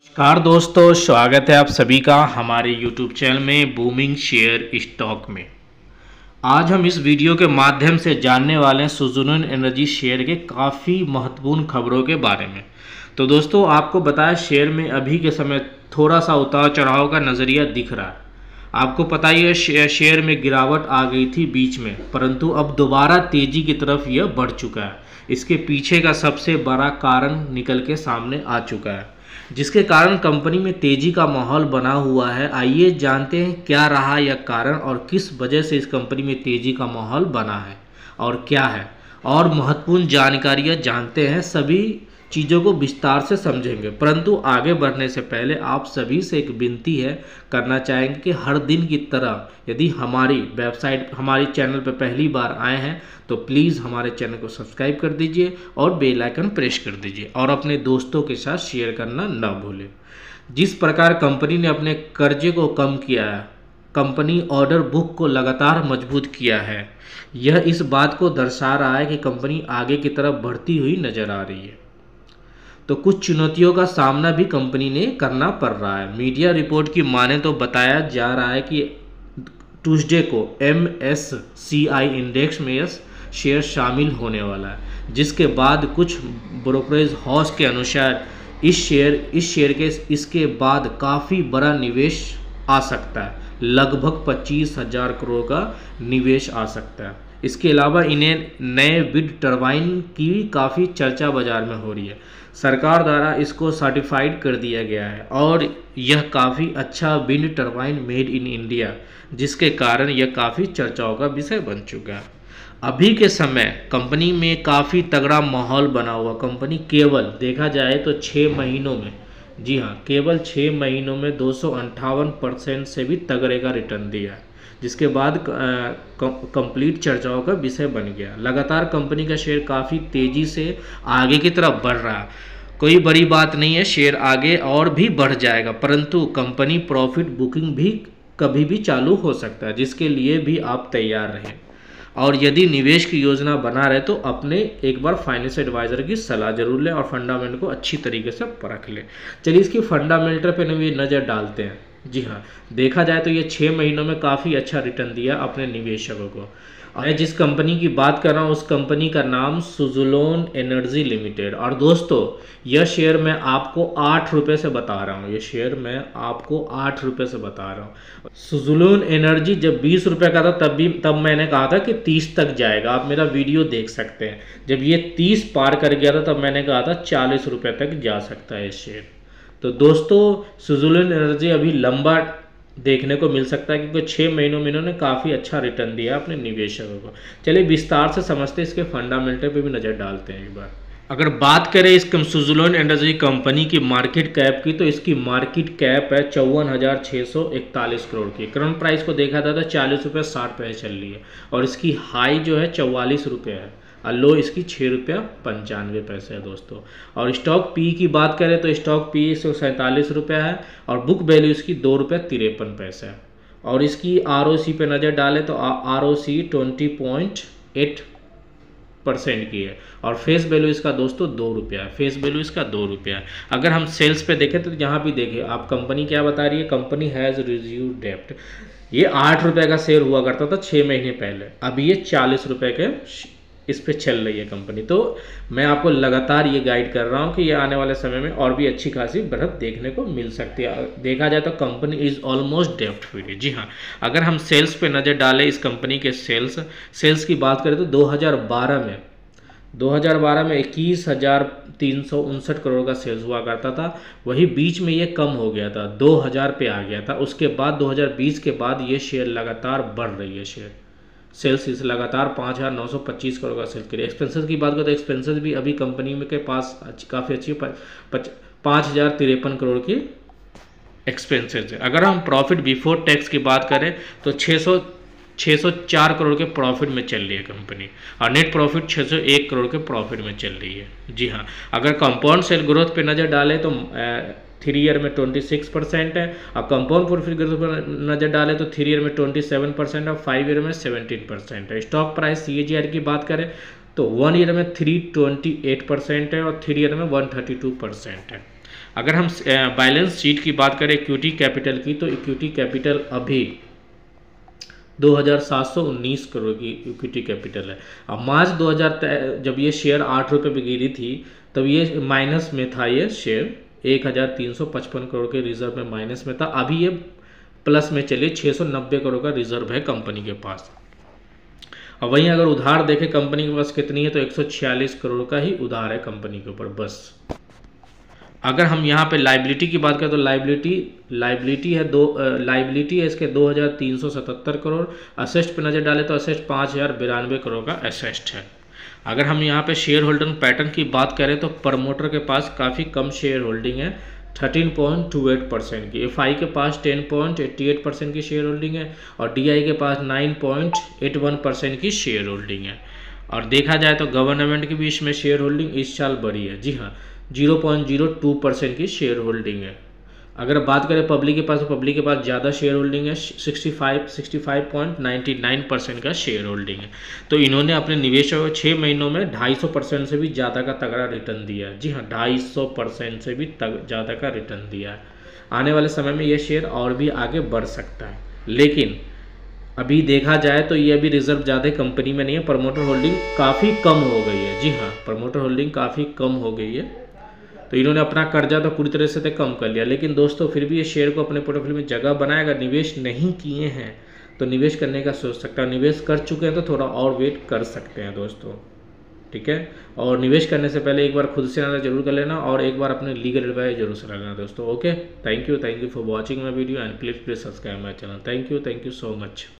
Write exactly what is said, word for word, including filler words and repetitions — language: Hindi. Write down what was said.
नमस्कार दोस्तों, स्वागत है आप सभी का हमारे यूट्यूब चैनल में बूमिंग शेयर स्टॉक में। आज हम इस वीडियो के माध्यम से जानने वाले हैं सुज़लोन एनर्जी शेयर के काफ़ी महत्वपूर्ण खबरों के बारे में। तो दोस्तों, आपको बताया शेयर में अभी के समय थोड़ा सा उतार चढ़ाव का नज़रिया दिख रहा है। आपको पता ही है शेयर में गिरावट आ गई थी बीच में, परंतु अब दोबारा तेज़ी की तरफ यह बढ़ चुका है। इसके पीछे का सबसे बड़ा कारण निकल के सामने आ चुका है, जिसके कारण कंपनी में तेजी का माहौल बना हुआ है। आइए जानते हैं क्या रहा यह कारण और किस वजह से इस कंपनी में तेजी का माहौल बना है और क्या है, और महत्वपूर्ण जानकारियां जानते हैं। सभी चीज़ों को विस्तार से समझेंगे, परंतु आगे बढ़ने से पहले आप सभी से एक विनती है करना चाहेंगे कि हर दिन की तरह यदि हमारी वेबसाइट हमारे चैनल पर पहली बार आए हैं तो प्लीज़ हमारे चैनल को सब्सक्राइब कर दीजिए और बेल आइकन प्रेस कर दीजिए और अपने दोस्तों के साथ शेयर करना न भूलें। जिस प्रकार कंपनी ने अपने कर्जे को कम किया है, कंपनी ऑर्डर बुक को लगातार मजबूत किया है, यह इस बात को दर्शा रहा है कि कंपनी आगे की तरफ बढ़ती हुई नजर आ रही है। तो कुछ चुनौतियों का सामना भी कंपनी ने करना पड़ रहा है। मीडिया रिपोर्ट की माने तो बताया जा रहा है कि ट्यूसडे को M S C I index में यह शेयर शामिल होने वाला है, जिसके बाद कुछ ब्रोकरेज हाउस के अनुसार इस शेयर इस शेयर के इसके बाद काफ़ी बड़ा निवेश आ सकता है। लगभग पच्चीस हजार करोड़ का निवेश आ सकता है। इसके अलावा इन्हें नए विंड टरबाइन की काफ़ी चर्चा बाजार में हो रही है। सरकार द्वारा इसको सर्टिफाइड कर दिया गया है और यह काफ़ी अच्छा wind turbine made in India, जिसके कारण यह काफ़ी चर्चाओं का विषय बन चुका है। अभी के समय कंपनी में काफ़ी तगड़ा माहौल बना हुआ। कंपनी केवल देखा जाए तो छः महीनों में, जी हाँ, केवल छः महीनों में दो सौ अंठावन परसेंट से भी तगड़े का रिटर्न दिया है, जिसके बाद कंप्लीट चर्चाओं का विषय बन गया। लगातार कंपनी का शेयर काफ़ी तेज़ी से आगे की तरफ बढ़ रहा है। कोई बड़ी बात नहीं है, शेयर आगे और भी बढ़ जाएगा, परंतु कंपनी प्रॉफिट बुकिंग भी कभी भी चालू हो सकता है, जिसके लिए भी आप तैयार रहें। और यदि निवेश की योजना बना रहे तो अपने एक बार फाइनेंशियल एडवाइज़र की सलाह जरूर लें और फंडामेंट को अच्छी तरीके से परख लें। चलिए इसकी फंडामेंटल पे भी नज़र डालते हैं। जी हाँ, देखा जाए तो ये छः महीनों में काफ़ी अच्छा रिटर्न दिया अपने निवेशकों को। मैं जिस कंपनी की बात कर रहा हूँ उस कंपनी का नाम सुज़लोन एनर्जी लिमिटेड। और दोस्तों, यह शेयर मैं आपको आठ रुपये से बता रहा हूँ। ये शेयर मैं आपको आठ रुपये से बता रहा हूँ। सुज़लोन एनर्जी जब बीस रुपये का था तब भी तब मैंने कहा था कि तीस तक जाएगा। आप मेरा वीडियो देख सकते हैं। जब ये तीस पार कर गया था तब मैंने कहा था चालीस रुपये तक जा सकता है ये शेयर। तो दोस्तों, सुज़लोन एनर्जी अभी लंबा देखने को मिल सकता है क्योंकि छः महीनों में इन्होंने काफ़ी अच्छा रिटर्न दिया अपने निवेशकों को। चलिए विस्तार से समझते हैं, इसके फंडामेंटल पे भी नज़र डालते हैं एक बार। अगर बात करें इस सुज़लोन एनर्जी कंपनी की मार्केट कैप की, तो इसकी मार्केट कैप है चौवन हज़ार छः सौ इकतालीस करोड़ की। करंट प्राइस को देखा था तो चालीस रुपये साठ पैसे चल रही है और इसकी हाई जो है चौवालीस रुपये है और लो इसकी छः रुपया पंचानवे पैसे है दोस्तों। और स्टॉक पी की बात करें तो स्टॉक पी एक सौ सैंतालीस रुपया है और बुक वैल्यू इसकी दो रुपये तिरपन पैसे है। और इसकी आर ओ सी पे नज़र डालें तो R O C twenty point eight percent की है और फेस वैल्यू इसका दोस्तों दो रुपया है। फेस वैल्यू इसका दो रुपया है। अगर हम सेल्स पे देखें तो यहाँ भी देखें आप, कंपनी क्या बता रही है, कंपनी हैज़ रिड्यूस्ड डेब्ट। ये आठ रुपये का शेयर हुआ करता था छः महीने पहले, अभी ये चालीस रुपये के इस पे चल रही है कंपनी। तो मैं आपको लगातार ये गाइड कर रहा हूँ कि ये आने वाले समय में और भी अच्छी खासी बढ़त देखने को मिल सकती है। देखा जाए तो कंपनी इज़ ऑलमोस्ट डेब्ट फ्री। जी हाँ, अगर हम सेल्स पे नज़र डालें, इस कंपनी के सेल्स सेल्स की बात करें तो दो हज़ार बारह में दो हज़ार बारह में इक्कीस हज़ार तीन सौ उनसठ करोड़ का सेल्स हुआ करता था। वही बीच में ये कम हो गया था, दो हज़ार पे आ गया था। उसके बाद दो हज़ार बीस के बाद ये शेयर लगातार बढ़ रही है। शेयर सेल्स इस लगातार पाँच हज़ार नौ सौ पच्चीस करोड़ का सेल्स करिए। एक्सपेंसेस की बात करें तो एक्सपेंसेस भी अभी कंपनी में के पास काफ़ी अच्छी पाँच हज़ार तिरपन करोड़ की एक्सपेंसेस है। अगर हम प्रॉफिट बिफोर टैक्स की बात करें तो छः सौ छः सौ चार करोड़ के प्रॉफिट में चल रही है कंपनी और नेट प्रॉफिट छः सौ एक करोड़ के प्रॉफिट में चल रही है। जी हाँ, अगर कंपाउंड सेल ग्रोथ पे नज़र डालें तो थ्री ईयर में ट्वेंटी सिक्स परसेंट है और कंपाउंड प्रॉफिट ग्रोथ पर नज़र डालें तो थ्री ईयर में ट्वेंटी सेवन परसेंट और फाइव ईयर में सेवनटीन परसेंट है। Stock price C A G R की बात करें तो वन ईयर में थ्री ट्वेंटी एट परसेंट है और थ्री ईयर में वन थर्टी टू परसेंट है। अगर हम बैलेंस शीट की बात करें इक्विटी कैपिटल की, तो इक्विटी कैपिटल अभी दो हज़ार सात सौ उन्नीस करोड़ की इक्विटी कैपिटल है। अब मार्च दो हज़ार जब ये शेयर आठ रुपये पे गिरी थी तब ये माइनस में था, ये शेयर एक हज़ार तीन सौ पचपन करोड़ के रिजर्व में माइनस में था। अभी ये प्लस में चले छः सौ नब्बे करोड़ का रिजर्व है कंपनी के पास। और वहीं अगर उधार देखें कंपनी के पास कितनी है, तो एक सौ छियालीस करोड़ का ही उधार है कंपनी के ऊपर बस। अगर हम यहाँ पे लाइबिलिटी की बात करें तो लाइबिलिटी लाइबिलिटी है दो लाइबिलिटी है इसके दो हज़ार तीन सौ सतहत्तर करोड़। असेस्ट पे नज़र डालें तो असेस्ट पाँच हज़ार बिरानवे करोड़ का असेस्ट है। अगर हम यहाँ पे शेयर होल्डर पैटर्न की बात करें तो प्रमोटर के पास काफ़ी कम शेयर होल्डिंग है, thirteen point two eight percent की। एफ आई के पास ten point eighty eight percent की शेयर होल्डिंग है और डी आई के पास nine point eight one percent की शेयर होल्डिंग है। और देखा जाए तो गवर्नमेंट की भी इसमें शेयर होल्डिंग इस साल बढ़ी है। जी हाँ, zero point zero two percent की शेयर होल्डिंग है। अगर बात करें पब्लिक के पास, तो पब्लिक के पास ज़्यादा शेयर होल्डिंग है, sixty five sixty five point ninety nine percent का शेयर होल्डिंग है। तो इन्होंने अपने निवेशकों को छः महीनों में ढाई सौ परसेंट से भी ज़्यादा का तगड़ा रिटर्न दिया है। जी हाँ, ढाई सौ परसेंट से भी ज़्यादा का रिटर्न दिया है। आने वाले समय में ये शेयर और भी आगे बढ़ सकता है, लेकिन अभी देखा जाए तो ये अभी रिजर्व ज़्यादा कंपनी में नहीं है। प्रमोटर होल्डिंग काफ़ी कम हो गई है। जी हाँ, प्रमोटर होल्डिंग काफ़ी कम हो गई है। तो इन्होंने अपना कर्जा तो पूरी तरह से तो कम कर लिया, लेकिन दोस्तों फिर भी ये शेयर को अपने पोर्टफोलियो में जगह बनाए। अगर निवेश नहीं किए हैं तो निवेश करने का सोच सकता है, निवेश कर चुके हैं तो थोड़ा और वेट कर सकते हैं दोस्तों, ठीक है। और निवेश करने से पहले एक बार खुद से ना जरूर कर लेना और एक बार अपने लीगल एडवाइस जरूर से लेना दोस्तों। Okay, thank you thank you for watching my video and please please subscribe my channel. Thank you thank you so much.